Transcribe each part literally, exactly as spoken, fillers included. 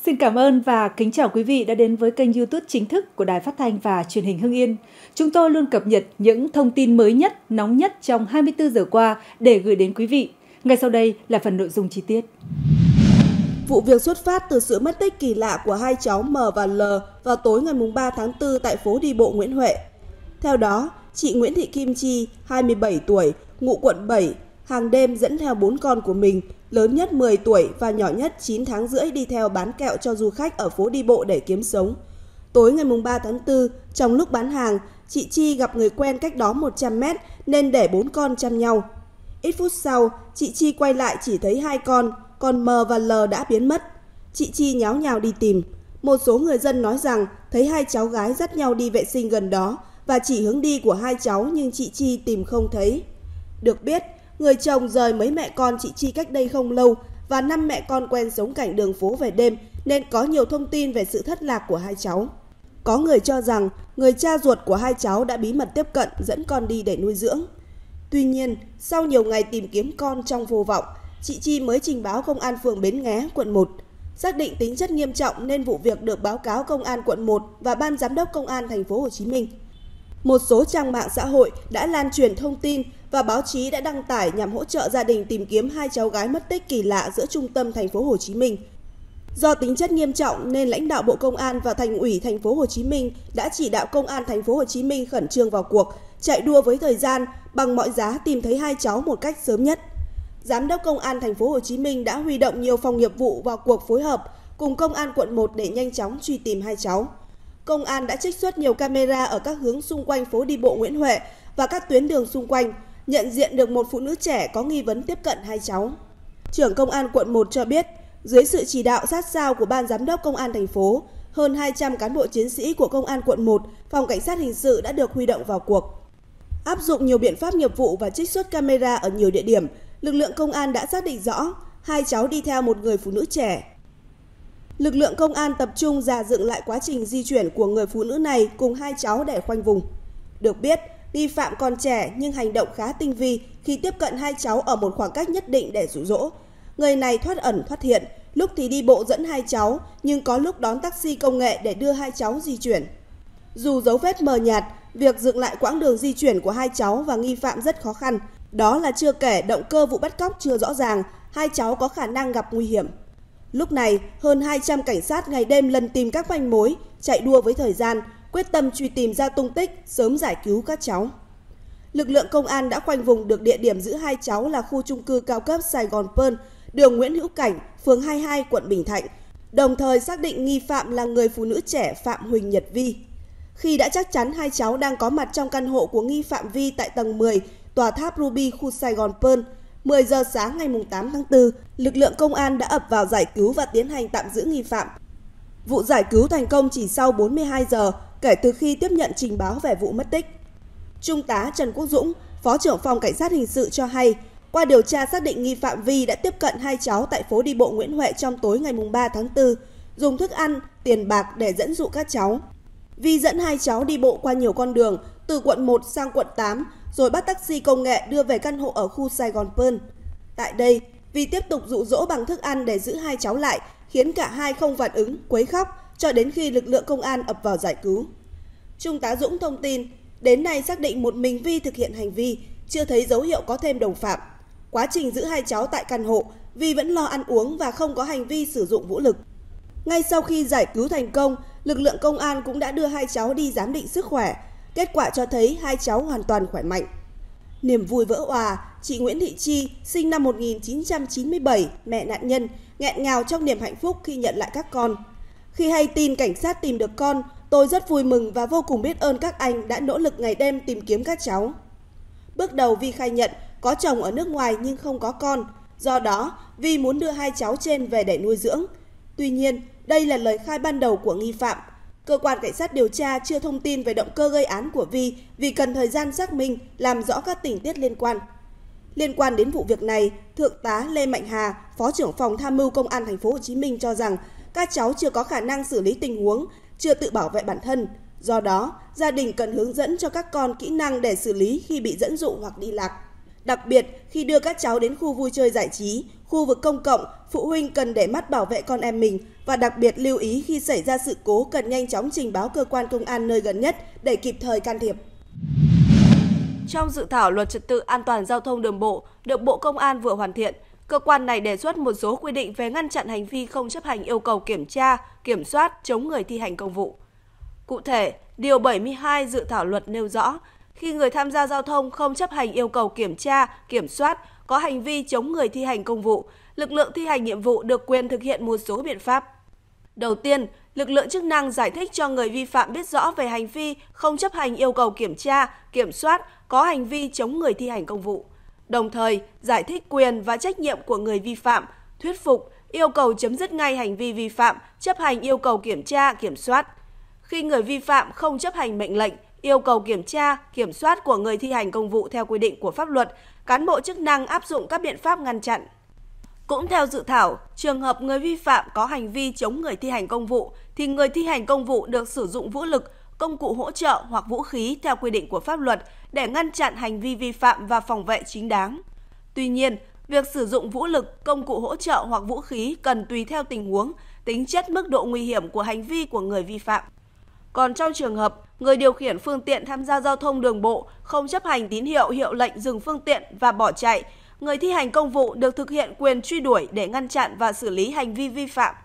Xin cảm ơn và kính chào quý vị đã đến với kênh YouTube chính thức của Đài Phát thanh và Truyền hình Hưng Yên. Chúng tôi luôn cập nhật những thông tin mới nhất, nóng nhất trong hai mươi tư giờ qua để gửi đến quý vị. Ngay sau đây là phần nội dung chi tiết. Vụ việc xuất phát từ sự mất tích kỳ lạ của hai cháu M và L vào tối ngày ba tháng tư tại phố đi bộ Nguyễn Huệ. Theo đó, chị Nguyễn Thị Kim Chi, hai mươi bảy tuổi, ngụ quận bảy, hàng đêm dẫn theo bốn con của mình, lớn nhất mười tuổi và nhỏ nhất chín tháng rưỡi đi theo bán kẹo cho du khách ở phố đi bộ để kiếm sống. Tối ngày ba tháng tư, trong lúc bán hàng, chị Chi gặp người quen cách đó một trăm mét nên để bốn con chăm nhau. Ít phút sau, chị Chi quay lại chỉ thấy hai con, còn M và L đã biến mất. Chị Chi nháo nhào đi tìm. Một số người dân nói rằng thấy hai cháu gái dắt nhau đi vệ sinh gần đó và chỉ hướng đi của hai cháu nhưng chị Chi tìm không thấy. Được biết, người chồng rời mấy mẹ con chị Chi cách đây không lâu và năm mẹ con quen sống cảnh đường phố về đêm nên có nhiều thông tin về sự thất lạc của hai cháu. Có người cho rằng người cha ruột của hai cháu đã bí mật tiếp cận dẫn con đi để nuôi dưỡng. Tuy nhiên, sau nhiều ngày tìm kiếm con trong vô vọng, chị Chi mới trình báo công an phường Bến Nghé, quận một. Xác định tính chất nghiêm trọng nên vụ việc được báo cáo công an quận một và ban giám đốc công an thành phố Hồ Chí Minh. Một số trang mạng xã hội đã lan truyền thông tin và báo chí đã đăng tải nhằm hỗ trợ gia đình tìm kiếm hai cháu gái mất tích kỳ lạ giữa trung tâm thành phố Hồ Chí Minh. Do tính chất nghiêm trọng nên lãnh đạo Bộ Công an và Thành ủy thành phố Hồ Chí Minh đã chỉ đạo công an thành phố Hồ Chí Minh khẩn trương vào cuộc, chạy đua với thời gian bằng mọi giá tìm thấy hai cháu một cách sớm nhất. Giám đốc Công an thành phố Hồ Chí Minh đã huy động nhiều phòng nghiệp vụ vào cuộc phối hợp cùng Công an quận một để nhanh chóng truy tìm hai cháu. Công an đã trích xuất nhiều camera ở các hướng xung quanh phố đi bộ Nguyễn Huệ và các tuyến đường xung quanh, nhận diện được một phụ nữ trẻ có nghi vấn tiếp cận hai cháu. Trưởng Công an quận một cho biết, dưới sự chỉ đạo sát sao của Ban Giám đốc Công an thành phố, hơn hai trăm cán bộ chiến sĩ của Công an quận một, Phòng Cảnh sát Hình sự đã được huy động vào cuộc. Áp dụng nhiều biện pháp nghiệp vụ và trích xuất camera ở nhiều địa điểm, lực lượng công an đã xác định rõ hai cháu đi theo một người phụ nữ trẻ. Lực lượng công an tập trung rà dựng lại quá trình di chuyển của người phụ nữ này cùng hai cháu để khoanh vùng. Được biết, nghi phạm còn trẻ nhưng hành động khá tinh vi khi tiếp cận hai cháu ở một khoảng cách nhất định để dụ dỗ. Người này thoát ẩn thoát hiện, lúc thì đi bộ dẫn hai cháu nhưng có lúc đón taxi công nghệ để đưa hai cháu di chuyển. Dù dấu vết mờ nhạt, việc dựng lại quãng đường di chuyển của hai cháu và nghi phạm rất khó khăn. Đó là chưa kể động cơ vụ bắt cóc chưa rõ ràng, hai cháu có khả năng gặp nguy hiểm. Lúc này, hơn hai trăm cảnh sát ngày đêm lần tìm các manh mối, chạy đua với thời gian, quyết tâm truy tìm ra tung tích, sớm giải cứu các cháu. Lực lượng công an đã khoanh vùng được địa điểm giữ hai cháu là khu chung cư cao cấp Sài Gòn Pearl, đường Nguyễn Hữu Cảnh, phường hai mươi hai, quận Bình Thạnh, đồng thời xác định nghi phạm là người phụ nữ trẻ Phạm Huỳnh Nhật Vi. Khi đã chắc chắn hai cháu đang có mặt trong căn hộ của nghi phạm Vi tại tầng mười, tòa tháp Ruby, khu Sài Gòn Pearl, mười giờ sáng ngày tám tháng tư, lực lượng công an đã ập vào giải cứu và tiến hành tạm giữ nghi phạm. Vụ giải cứu thành công chỉ sau bốn mươi hai giờ kể từ khi tiếp nhận trình báo về vụ mất tích. Trung tá Trần Quốc Dũng, Phó trưởng Phòng Cảnh sát Hình sự cho hay, qua điều tra xác định nghi phạm Vi đã tiếp cận hai cháu tại phố đi bộ Nguyễn Huệ trong tối ngày ba tháng tư, dùng thức ăn, tiền bạc để dẫn dụ các cháu. Vi dẫn hai cháu đi bộ qua nhiều con đường, từ quận một sang quận tám, rồi bắt taxi công nghệ đưa về căn hộ ở khu Sài Gòn Pearl. Tại đây, Vi tiếp tục dụ dỗ bằng thức ăn để giữ hai cháu lại, khiến cả hai không phản ứng, quấy khóc, cho đến khi lực lượng công an ập vào giải cứu. Trung tá Dũng thông tin, đến nay xác định một mình Vi thực hiện hành vi, chưa thấy dấu hiệu có thêm đồng phạm. Quá trình giữ hai cháu tại căn hộ, Vi vẫn lo ăn uống và không có hành vi sử dụng vũ lực. Ngay sau khi giải cứu thành công, lực lượng công an cũng đã đưa hai cháu đi giám định sức khỏe. Kết quả cho thấy hai cháu hoàn toàn khỏe mạnh. Niềm vui vỡ òa, chị Nguyễn Thị Chi, sinh năm một nghìn chín trăm chín mươi bảy, mẹ nạn nhân, nghẹn ngào trong niềm hạnh phúc khi nhận lại các con. Khi hay tin cảnh sát tìm được con, tôi rất vui mừng và vô cùng biết ơn các anh đã nỗ lực ngày đêm tìm kiếm các cháu. Bước đầu Vi khai nhận có chồng ở nước ngoài nhưng không có con, do đó Vi muốn đưa hai cháu trên về để nuôi dưỡng. Tuy nhiên, đây là lời khai ban đầu của nghi phạm. Cơ quan cảnh sát điều tra chưa thông tin về động cơ gây án của Vi vì cần thời gian xác minh, làm rõ các tình tiết liên quan. Liên quan đến vụ việc này, Thượng tá Lê Mạnh Hà, Phó trưởng Phòng Tham mưu Công an thành phố Hồ Chí Minh cho rằng các cháu chưa có khả năng xử lý tình huống, chưa tự bảo vệ bản thân. Do đó, gia đình cần hướng dẫn cho các con kỹ năng để xử lý khi bị dẫn dụ hoặc đi lạc. Đặc biệt, khi đưa các cháu đến khu vui chơi giải trí, khu vực công cộng, phụ huynh cần để mắt bảo vệ con em mình và đặc biệt lưu ý khi xảy ra sự cố cần nhanh chóng trình báo cơ quan công an nơi gần nhất để kịp thời can thiệp. Trong dự thảo luật trật tự an toàn giao thông đường bộ được Bộ Công an vừa hoàn thiện, cơ quan này đề xuất một số quy định về ngăn chặn hành vi không chấp hành yêu cầu kiểm tra, kiểm soát, chống người thi hành công vụ. Cụ thể, Điều bảy mươi hai dự thảo luật nêu rõ, khi người tham gia giao thông không chấp hành yêu cầu kiểm tra, kiểm soát, có hành vi chống người thi hành công vụ, lực lượng thi hành nhiệm vụ được quyền thực hiện một số biện pháp. Đầu tiên, lực lượng chức năng giải thích cho người vi phạm biết rõ về hành vi không chấp hành yêu cầu kiểm tra, kiểm soát, có hành vi chống người thi hành công vụ. Đồng thời, giải thích quyền và trách nhiệm của người vi phạm, thuyết phục, yêu cầu chấm dứt ngay hành vi vi phạm, chấp hành yêu cầu kiểm tra, kiểm soát. Khi người vi phạm không chấp hành mệnh lệnh, yêu cầu kiểm tra, kiểm soát của người thi hành công vụ theo quy định của pháp luật, cán bộ chức năng áp dụng các biện pháp ngăn chặn. Cũng theo dự thảo, trường hợp người vi phạm có hành vi chống người thi hành công vụ, thì người thi hành công vụ được sử dụng vũ lực, công cụ hỗ trợ hoặc vũ khí theo quy định của pháp luật để ngăn chặn hành vi vi phạm và phòng vệ chính đáng. Tuy nhiên, việc sử dụng vũ lực, công cụ hỗ trợ hoặc vũ khí cần tùy theo tình huống, tính chất mức độ nguy hiểm của hành vi của người vi phạm. Còn trong trường hợp người điều khiển phương tiện tham gia giao thông đường bộ không chấp hành tín hiệu, hiệu lệnh dừng phương tiện và bỏ chạy, người thi hành công vụ được thực hiện quyền truy đuổi để ngăn chặn và xử lý hành vi vi phạm.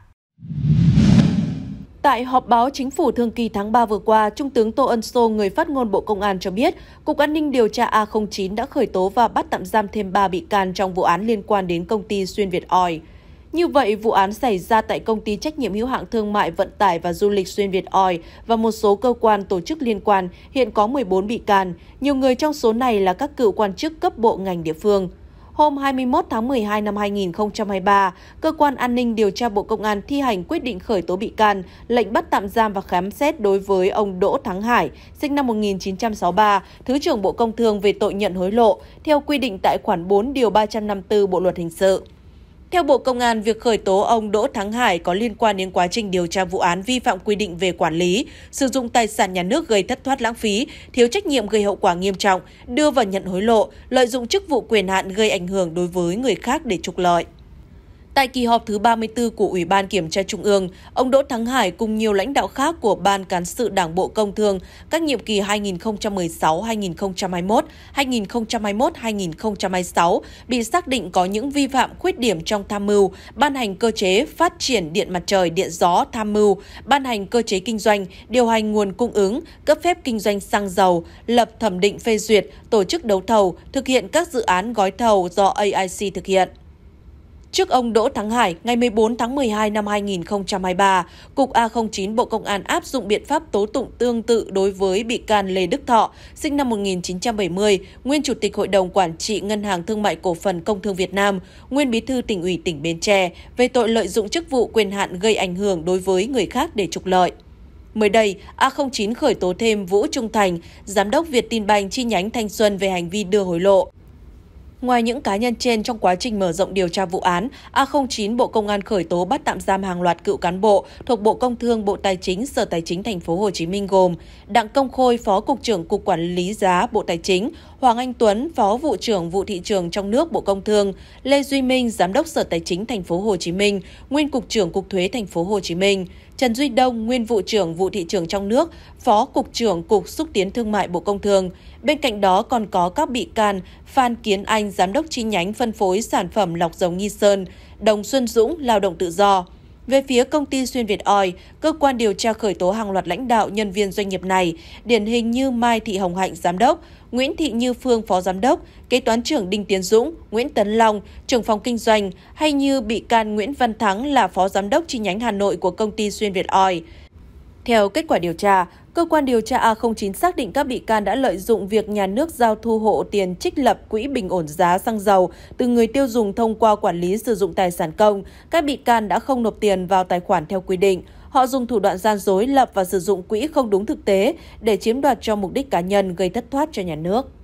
Tại họp báo Chính phủ thường kỳ tháng ba vừa qua, Trung tướng Tô Ân Sô, người phát ngôn Bộ Công an cho biết, Cục An ninh điều tra A không chín đã khởi tố và bắt tạm giam thêm ba bị can trong vụ án liên quan đến công ty Xuyên Việt Oil. Như vậy, vụ án xảy ra tại công ty trách nhiệm hữu hạn thương mại vận tải và du lịch Xuyên Việt Oil và một số cơ quan tổ chức liên quan, hiện có mười bốn bị can. Nhiều người trong số này là các cựu quan chức cấp bộ ngành địa phương. Hôm hai mươi mốt tháng mười hai năm hai nghìn không trăm hai mươi ba, Cơ quan An ninh điều tra Bộ Công an thi hành quyết định khởi tố bị can, lệnh bắt tạm giam và khám xét đối với ông Đỗ Thắng Hải, sinh năm một nghìn chín trăm sáu mươi ba, Thứ trưởng Bộ Công Thương về tội nhận hối lộ, theo quy định tại khoản bốn điều ba trăm năm mươi tư Bộ luật hình sự. Theo Bộ Công an, việc khởi tố ông Đỗ Thắng Hải có liên quan đến quá trình điều tra vụ án vi phạm quy định về quản lý, sử dụng tài sản nhà nước gây thất thoát lãng phí, thiếu trách nhiệm gây hậu quả nghiêm trọng, đưa vào nhận hối lộ, lợi dụng chức vụ quyền hạn gây ảnh hưởng đối với người khác để trục lợi. Tại kỳ họp thứ ba mươi tư của Ủy ban Kiểm tra Trung ương, ông Đỗ Thắng Hải cùng nhiều lãnh đạo khác của Ban Cán sự Đảng Bộ Công Thương các nhiệm kỳ hai nghìn không trăm mười sáu đến hai nghìn không trăm hai mươi mốt, hai nghìn không trăm hai mươi mốt đến hai nghìn không trăm hai mươi sáu bị xác định có những vi phạm khuyết điểm trong tham mưu, ban hành cơ chế phát triển điện mặt trời, điện gió, tham mưu, ban hành cơ chế kinh doanh, điều hành nguồn cung ứng, cấp phép kinh doanh xăng dầu, lập thẩm định phê duyệt, tổ chức đấu thầu, thực hiện các dự án gói thầu do a i xê thực hiện. Trước ông Đỗ Thắng Hải, ngày mười bốn tháng mười hai năm hai nghìn không trăm hai mươi ba, Cục A không chín Bộ Công an áp dụng biện pháp tố tụng tương tự đối với bị can Lê Đức Thọ, sinh năm một nghìn chín trăm bảy mươi, nguyên Chủ tịch Hội đồng Quản trị Ngân hàng Thương mại Cổ phần Công thương Việt Nam, nguyên Bí thư Tỉnh ủy tỉnh Bến Tre, về tội lợi dụng chức vụ quyền hạn gây ảnh hưởng đối với người khác để trục lợi. Mới đây, A không chín khởi tố thêm Vũ Trung Thành, Giám đốc Vietinbank chi nhánh Thanh Xuân về hành vi đưa hối lộ. Ngoài những cá nhân trên, trong quá trình mở rộng điều tra vụ án, A không chín Bộ Công an khởi tố bắt tạm giam hàng loạt cựu cán bộ thuộc Bộ Công Thương, Bộ Tài chính, Sở Tài chính Thành phố Hồ Chí Minh gồm Đặng Công Khôi, Phó Cục trưởng Cục Quản lý giá Bộ Tài chính, Hoàng Anh Tuấn, Phó Vụ trưởng Vụ Thị trường trong nước Bộ Công Thương, Lê Duy Minh, Giám đốc Sở Tài chính Thành phố Hồ Chí Minh, nguyên Cục trưởng Cục Thuế Thành phố Hồ Chí Minh, Trần Duy Đông, nguyên Vụ trưởng Vụ Thị trường trong nước, Phó Cục trưởng Cục Xúc tiến Thương mại Bộ Công Thương. Bên cạnh đó còn có các bị can Phan Kiến Anh, Giám đốc chi nhánh phân phối sản phẩm lọc dầu Nghi Sơn, Đồng Xuân Dũng, lao động tự do. Về phía công ty Xuyên Việt Oil, cơ quan điều tra khởi tố hàng loạt lãnh đạo nhân viên doanh nghiệp này, điển hình như Mai Thị Hồng Hạnh, Giám đốc, Nguyễn Thị Như Phương, Phó Giám đốc, Kế toán trưởng Đinh Tiến Dũng, Nguyễn Tấn Long, trưởng phòng kinh doanh, hay như bị can Nguyễn Văn Thắng là Phó Giám đốc chi nhánh Hà Nội của công ty Xuyên Việt Oil. Theo kết quả điều tra, cơ quan điều tra A không chín xác định các bị can đã lợi dụng việc nhà nước giao thu hộ tiền trích lập quỹ bình ổn giá xăng dầu từ người tiêu dùng thông qua quản lý sử dụng tài sản công. Các bị can đã không nộp tiền vào tài khoản theo quy định. Họ dùng thủ đoạn gian dối lập và sử dụng quỹ không đúng thực tế để chiếm đoạt cho mục đích cá nhân, gây thất thoát cho nhà nước.